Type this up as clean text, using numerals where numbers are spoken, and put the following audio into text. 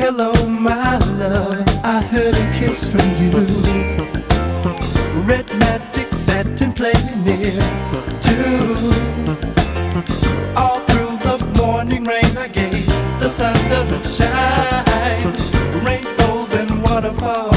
Hello, my love, I heard a kiss from you. Red magic satin playing near too. All through the morning rain I gave, the sun doesn't shine. Rainbows and waterfalls